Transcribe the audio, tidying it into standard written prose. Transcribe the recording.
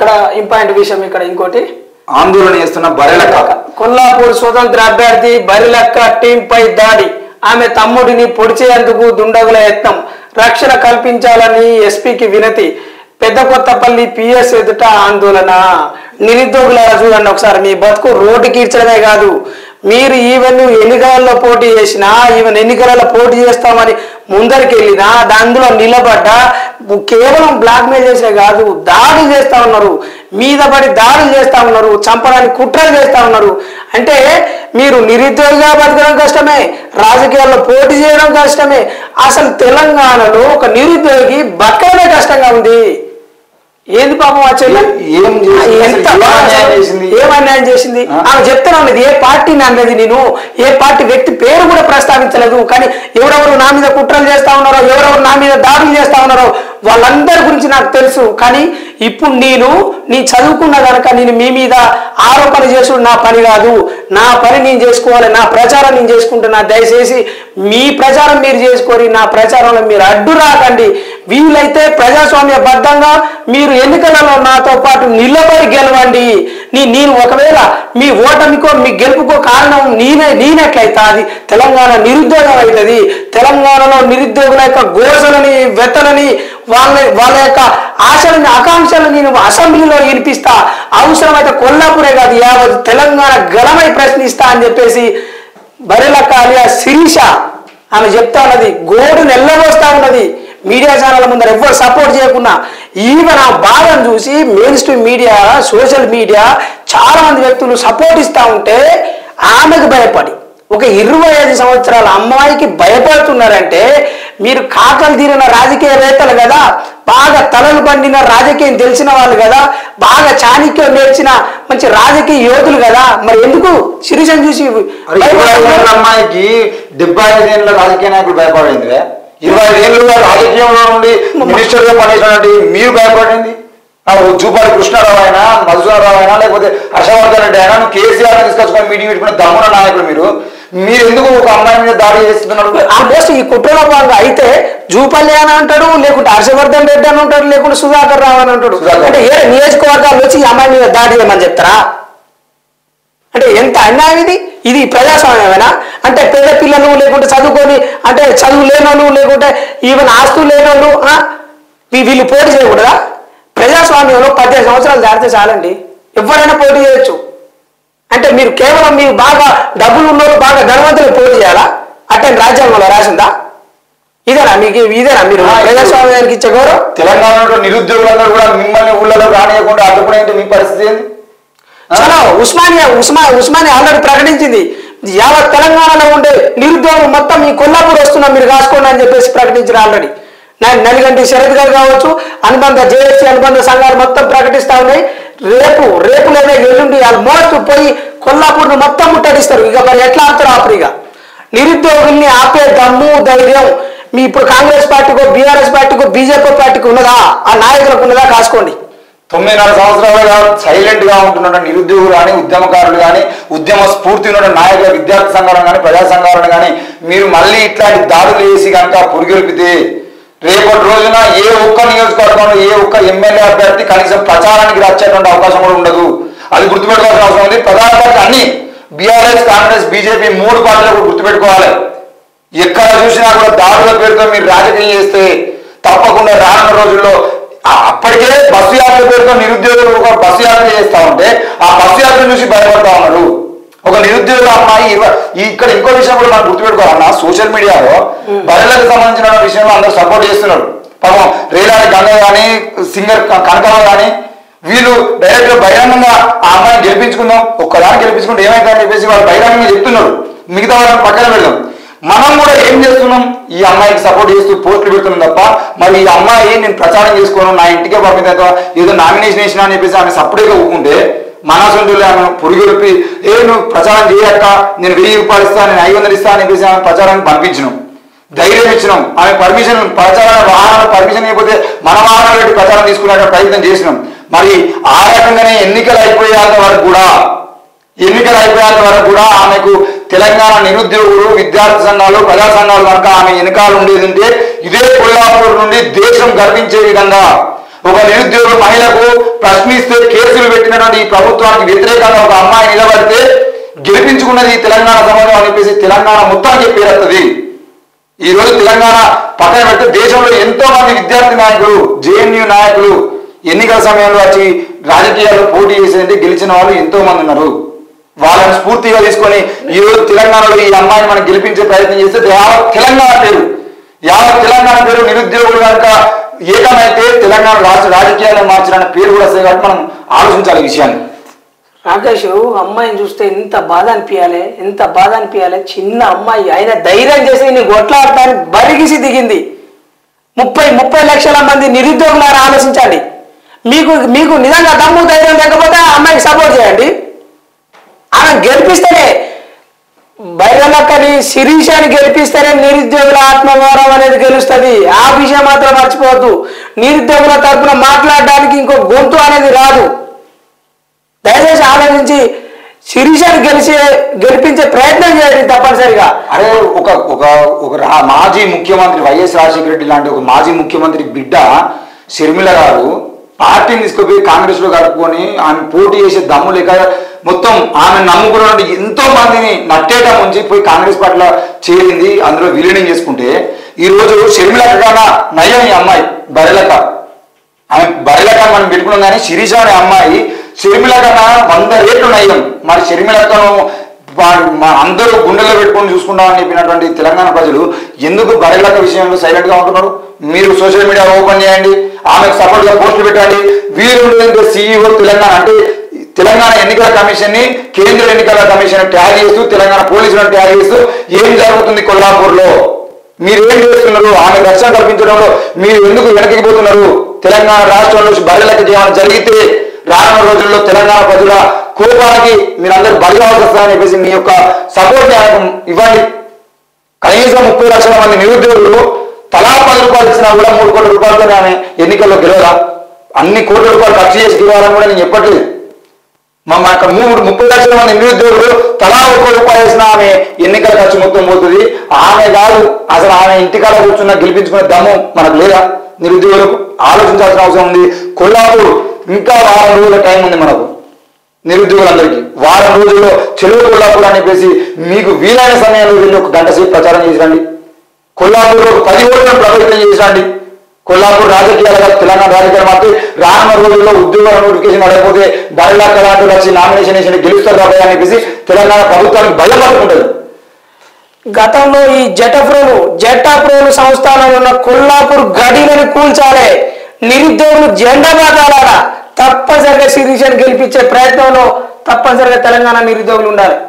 ఇక్కడ ఇంపార్టెంట్ విషయం ఇక్కడ ఇంకోటి ఆందోళన చేస్తున్న బరిలక్క కొల్లాపూర్ స్వతంత్ర అభ్యర్థి బరిలక్క టీంపై దాడి ఆమె తమ్ముడిని పొడిచేందుకు దుండగుల యత్నం రక్షణ కల్పించాలని ఎస్పీకి వినతి పెద్ద కొత్తపల్లి పిఎస్ ఎదుట ఆందోళన నిరుద్యోగుల చూడండి ఒకసారి మీ బతుకు రోడ్డుకి ఇచ్చడమే కాదు మీరు ఈవెన్ ఎన్నికలలో పోటీ చేసినా ఈవెన్ ఎన్నికలలో పోటీ చేస్తామని ముందరికి వెళ్ళినా అందులో నిలబడ్డా కేవలం బ్లాక్మెయిల్ చేసే కాదు దాడులు చేస్తా ఉన్నారు మీద పడి దాడులు చేస్తా ఉన్నారు చంపడానికి కుట్రలు చేస్తా ఉన్నారు అంటే మీరు నిరుద్యోగిగా బతకడం కష్టమే రాజకీయాల్లో పోటీ చేయడం కష్టమే అసలు తెలంగాణలో ఒక నిరుద్యోగి బతకడమే కష్టంగా ఉంది ఏంది పాపం ఆ చెల్లె ఏం అన్యాయం చేసింది ఆమె చెప్తాను ఉన్నది ఏ పార్టీని అనేది నేను ఏ పార్టీ వ్యక్తి పేరు కూడా ప్రస్తావించలేదు కానీ ఎవరెవరు నా మీద కుట్రలు చేస్తా ఉన్నారో ఎవరెవరు నా మీద దాడులు చేస్తా ఉన్నారో వాళ్ళందరి గురించి నాకు తెలుసు కానీ ఇప్పుడు నీ చదువుకున్న కనుక నేను మీ మీద ఆరోపణ చేసుడు నా పని కాదు నా పని నేను చేసుకోవాలి నా ప్రచారం నేను చేసుకుంటున్నా దయచేసి మీ ప్రచారం మీరు చేసుకోరి నా ప్రచారంలో మీరు అడ్డు రాకండి వీలైతే ప్రజాస్వామ్య బద్ధంగా మీరు ఎన్నికలలో నాతో పాటు నిలబడి గెలవండి నేను ఒకవేళ మీ ఓటమికో మీ గెలుపుకో కారణం నేనెట్లయితే అది తెలంగాణ నిరుద్యోగం అవుతుంది తెలంగాణలో నిరుద్యోగుల యొక్క ఘోషలని వెతలని వాళ్ళ యొక్క ఆశలని ఆకాంక్షలను నేను అసెంబ్లీలో వినిపిస్తా అవసరమైతే కొల్లాపూరే కాదు యావత్ తెలంగాణ గలమై ప్రశ్నిస్తా అని చెప్పేసి బరిలక్క అలియా శిరీష ఆమె చెప్తా ఉన్నది గోడు నెల్లబోస్తా ఉన్నది మీడియా ఛానల్ ముందర ఎవ్వరు సపోర్ట్ చేయకుండా ఈవెన్ ఆ బాధను చూసి mainstream media social media చాలా మంది వ్యక్తులు సపోర్ట్ ఇస్తా ఉంటే ఆమెకు భయపడి ఒక 25 సంవత్సరాల అమ్మాయికి భయపడుతున్నారంటే మీరు కాకలు తీరిన రాజకీయవేత్తలు కదా బాగా తలలు పండిన రాజకీయం తెలిసిన వాళ్ళు కదా బాగా చాణక్యం నేర్చిన మంచి రాజకీయ యోధులు కదా మరి ఎందుకు శిరీషను చూసి అమ్మాయికి 75 ఏళ్ళ రాజకీయ నాయకులు భయపడింది 25 ఏళ్ళు రాజకీయంలో నుండి మినిస్టర్ గా పనిచేసినటువంటి మీరు భయపడింది జూపాలి కృష్ణారావు అయినా మధుసూదనరావు అయినా లేకపోతే హర్షవర్ధన్ రెడ్డి అయినా నువ్వు కేసీఆర్ తీసుకొచ్చుకొని మీటింగ్ పెట్టుకుని దమ్మున నాయకులు మీరు ఎందుకు ఒక అమ్మాయి మీద దాడి చేస్తున్నారు ఆల్మోస్ట్ ఈ కుట్రలో భాగంగా అయితే జూపల్లి అని అంటాడు లేకుంటే హర్షవర్ధన్ రెడ్డి అని అంటాడు లేకుంటే సుధాకర్ రావు అని అంటాడు అంటే ఏ నియోజకవర్గాలు వచ్చి ఈ అమ్మాయి మీద దాడి చేయమని చెప్తారా అంటే ఎంత అన్యాయం ఇది ప్రజాస్వామ్యమేనా అంటే పేద పిల్లలు లేకుంటే చదువుకొని అంటే చదువు లేనోళ్ళు లేకుంటే ఈవెన్ ఆస్తులు లేనోళ్ళు వీళ్ళు పోటీ చేయకూడదా ప్రజాస్వామ్యంలో 18 సంవత్సరాలు దాటితే చాలండి ఎవరైనా పోటీ చేయొచ్చు అంటే మీరు కేవలం మీరు బాగా డబ్బులు ఉన్నోళ్ళు బాగా ధనవంతులు పోటీ చేయాలా అంటే రాజ్యాంగంలో రాసిందా ఇదేనా మీరు ప్రజాస్వామ్యానికి ఇచ్చే గౌరవం తెలంగాణలో నిరుద్యోగులందరూ కూడా మిమ్మల్ని ఊళ్ళలో రానియకుండా అడ్డుకునే మీ పరిస్థితి ఏంది చాలా ఉస్మానియా ఆల్రెడీ ప్రకటించింది యావత్ తెలంగాణలో ఉండే నిరుద్యోగం మొత్తం ఈ కొల్లాపూర్ వస్తున్నా మీరు కాసుకోండి అని చెప్పేసి ప్రకటించారు ఆల్రెడీ నలిగంటి శరత్ గారు కావచ్చు అనుబంధ జేఏసీ అనుబంధ సంఘాలు మొత్తం ప్రకటిస్తా ఉన్నాయి రేపు లేదా ఎల్లుండి ఆల్మోస్ట్ పోయి కొల్లాపూర్ను మొత్తం ముట్టడిస్తారు ఇక మరి ఎట్లా ఆపుతారు ఆపరిగా నిరుద్యోగుల్ని ఆపే దమ్ము ధైర్యం మీ ఇప్పుడు కాంగ్రెస్ పార్టీకో బీఆర్ఎస్ పార్టీకో బీజేపీ పార్టీకి ఉన్నదా ఆ నాయకులకు ఉన్నదా కాసుకోండి 9.5 సంవత్సరాలుగా సైలెంట్ గా ఉంటున్న నిరుద్యోగులు కానీ ఉద్యమకారులు కానీ ఉద్యమ స్ఫూర్తి ఉన్న నాయకుల విద్యార్థి సంఘాలను కానీ ప్రజా సంఘాలను కానీ మీరు మళ్ళీ ఇట్లాంటి దాడులు చేసి కనుక పురిగొల్పితే రేపటి రోజున ఏ ఒక్క నియోజకవర్గంలో ఏ ఒక్క ఎమ్మెల్యే అభ్యర్థి కనీసం ప్రచారానికి వచ్చేటువంటి అవకాశం కూడా ఉండదు అది గుర్తుపెట్టుకోవాల్సిన అవసరం ఉంది ప్రధాన పార్టీ అన్ని బీఆర్ఎస్ కాంగ్రెస్ బీజేపీ 3 పార్టీలు కూడా గుర్తుపెట్టుకోవాలి ఎక్కడ చూసినా కూడా దాడుల పేరుతో మీరు రాజకీయం చేస్తే తప్పకుండా రానున్న రోజుల్లో అప్పటికే బస్సు యాత్ర పేరుతో నిరుద్యోగులు ఒక బస్సు యాత్ర చేస్తా ఉంటే ఆ బస్సు యాత్ర చూసి భయపడతా ఉన్నారు ఒక నిరుద్యోగ అమ్మాయి ఇక్కడ ఇంకో విషయం కూడా మనం గుర్తుపెట్టుకోవాలన్నా సోషల్ మీడియాలో బరిలకు సంబంధించిన విషయంలో అందరూ సపోర్ట్ చేస్తున్నారు పాపం రేలాడి గంగ కానీ సింగర్ కనకమ్మ కానీ వీళ్ళు డైరెక్ట్ గా బహిరంగంగా ఆ అమ్మాయిని గెలిపించుకుందాం ఒక్కదాన్ని గెలిపించుకుంటే ఏమైందని చెప్పేసి వాళ్ళు బహిరంగంగా చెప్తున్నారు మిగతా వాళ్ళని పక్కన పెడదాం మనం కూడా ఏం చేస్తున్నాం ఈ అమ్మాయికి సపోర్ట్ చేస్తూ పోస్టులు పెడుతున్నాం తప్ప మరి ఈ అమ్మాయి నేను ప్రచారం చేసుకోను నా ఇంటికే పంపిన ఏదో నామినేషన్ వేసినా అని చెప్పేసి ఆమె సపరేట్గా ఊకుంటే మన సొంతలు ఆమె పురిగొల్పి నువ్వు ప్రచారం చేయక్క నేను 1000 రూపాయలు ఇస్తాను నేను 500 ఇస్తాను అని చెప్పేసి ఆమె ప్రచారానికి పంపించినాం ధైర్యం ఇచ్చినాం ఆమె పర్మిషన్ ప్రచార వాహనాల పర్మిషన్ ఇవ్వకపోతే మన వాహనాలు పెట్టి ప్రచారం తీసుకునే ప్రయత్నం చేసినాం మరి ఆ రకంగానే ఎన్నికలు అయిపోయేంత వరకు కూడా ఆమెకు తెలంగాణ నిరుద్యోగులు విద్యార్థి సంఘాలు ప్రజా సంఘాలు కనుక ఆమె వెనకాల ఉండేది ఉంటే ఇదే కొల్లాపూర్ నుండి దేశం గర్వించే విధంగా ఒక నిరుద్యోగ మహిళకు ప్రశ్నిస్తే కేసులు పెట్టినటువంటి ఈ ప్రభుత్వానికి వ్యతిరేకంగా ఒక అమ్మాయి నిలబడితే గెలిపించుకున్నది తెలంగాణ సమాజం అని చెప్పేసి తెలంగాణ మొత్తానికి పేరొస్తుంది. ఈ రోజు తెలంగాణ పక్కన పెడితే దేశంలో ఎంతో మంది విద్యార్థి నాయకులు, జేఎన్యూ నాయకులు ఎన్నికల సమయంలో వచ్చి రాజకీయాల్లో పోటీ చేసేది గెలిచిన వాళ్ళు ఎంతో మంది ఉన్నారు. వాళ్ళని స్ఫూర్తిగా తీసుకొని ఈ రోజు తెలంగాణలో ఈ అమ్మాయిని మనం గెలిపించే ప్రయత్నం చేస్తే యావత్ తెలంగాణ పేరు నిరుద్యోగులు కనుక ఏకమైతే తెలంగాణ రాష్ట్ర రాజకీయాలను మార్చడానికి పేరు కూడా వస్తాయి. కాబట్టి మనం ఆలోచించాలి ఈ విషయాన్ని. రాకేష్, అమ్మాయిని చూస్తే ఎంత బాధ అనిపించాలి. చిన్న అమ్మాయి అయినా ధైర్యం చేసి నీ కొట్లాడటానికి బరిగిసి దిగింది. 30 లక్షల మంది నిరుద్యోగులను ఆలోచించండి. మీకు నిజంగా దమ్ము ధైర్యం లేకపోతే ఆ అమ్మాయికి సపోర్ట్ చేయండి. ఆమె గెలిపిస్తేనే బైరలక్కని శిరీషాన్ని గెలిపిస్తేనే నిరుద్యోగుల ఆత్మగౌరవం అనేది గెలుస్తుంది. ఆ విషయం మాత్రం మర్చిపోవద్దు. నిరుద్యోగుల తరఫున మాట్లాడడానికి ఇంకో గొంతు అనేది రాదు. దయచేసి ఆలోచించి శిరీషాన్ని గెలిపించే ప్రయత్నం చేయండి తప్పనిసరిగా. అరే ఒక మాజీ ముఖ్యమంత్రి వైఎస్ రాజశేఖర రెడ్డి లాంటి ఒక మాజీ ముఖ్యమంత్రి బిడ్డ షర్మిల గారు పార్టీని తీసుకుపోయి కాంగ్రెస్ లో కలుపుకొని ఆమె పోటీ చేసే దమ్ము లేక మొత్తం ఆమె నమ్ముకున్న ఎంతో మందిని నట్టేట ముంచి పోయి కాంగ్రెస్ పార్టీలో చేరింది. అందులో విలీనం చేసుకుంటే ఈ రోజు షర్మిల కన్నా నయం ఈ అమ్మాయి బరిలక. ఆమె బరిలక మనం పెట్టుకున్నాం కానీ శిరీష అనే అమ్మాయి షర్మిల కన్నా 100 రెట్లు నయం. మరి షర్మిలకను అందరూ గుండెల్లో పెట్టుకొని చూసుకుంటామని చెప్పినటువంటి తెలంగాణ ప్రజలు ఎందుకు బరిలక విషయంలో సైలెంట్ గా ఉంటున్నారు? మీరు సోషల్ మీడియా ఓపెన్ చేయండి, ఆమెకు సపోర్ట్ గా పోస్టులు పెట్టండి. వీరు సీఈఓ తెలంగాణ అంటే తెలంగాణ ఎన్నికల కమిషన్ ని కేంద్ర ఎన్నికల కమిషన్ ట్యాగ్ చేస్తూ తెలంగాణ పోలీసులను ట్యాగ్ చేస్తూ ఏం జరుగుతుంది కొల్లాపూర్ లో, మీరు ఏం చేస్తున్నారు? ఆమె రక్షణ కల్పించడంలో మీరు ఎందుకు వెనక్కి పోతున్నారు? తెలంగాణ రాష్ట్రంలో బరిలక చేయడం జరిగితే రానున్న రోజుల్లో తెలంగాణ ప్రజల కోపానికి మీరందరూ బలిగాల్సి వస్తారని చెప్పేసి మీ యొక్క సపోర్ట్ ఇవ్వండి. కనీసం 30 లక్షల మంది నిరుద్యోగులు తలా 10 రూపాయలు ఇచ్చినా కూడా 3 కోట్ల రూపాయలతో ఆమె ఎన్నికల్లో గెలవదా? అన్ని కోట్ల రూపాయలు ఖర్చు చేసి గెలవాలని కూడా నేను చెప్పట్లేదు. 30 లక్షల మంది నిరుద్యోగులు తలా 1 రూపాయలు వేసిన ఆమె ఎన్నికల ఖర్చు మొత్తం పోతుంది. ఆమె కాదు అసలు ఆమె ఇంటికాడ కూర్చున్న గెలిపించుకునే దమ్ము మనకు లేదా? నిరుద్యోగులకు ఆలోచించాల్సిన అవసరం ఉంది. కొల్లాపూర్ ఇంకా 4 రోజుల టైం ఉంది మనకు నిరుద్యోగులందరికీ. 4 రోజుల్లో చెరువు కొల్లాపూర్ అని చెప్పేసి మీకు వీలైన సమయంలో వెళ్ళి 1 గంట సేపు ప్రచారం చేసిరండి. కొల్లాపూర్ 10 ఓట్లను ప్రభావితం చేసిరండి. కొల్లాపూర్ రాజకీయాలుగా తెలంగాణ రాజకీయాలు మాత్రం రానున్న రోజుల్లో ఉద్యోగాల నోటిఫికేషన్ అడగకపోతే బరిలా కళాంతులు వచ్చి నామినేషన్ వేసి గెలుస్తారు కాబట్టి అని చెప్పేసి తెలంగాణ ప్రభుత్వానికి భయం పడుకుంటుంది. గతంలో ఈ జెటాప్రోలు సంస్థానంలో ఉన్న కొల్లాపూర్ గడిలను కూల్చాలి. నిరుద్యోగులు జెండా బాగాల తప్పనిసరిగా శిరీషను గెలిపించే ప్రయత్నంలో తప్పనిసరిగా తెలంగాణ నిరుద్యోగులు ఉండాలి.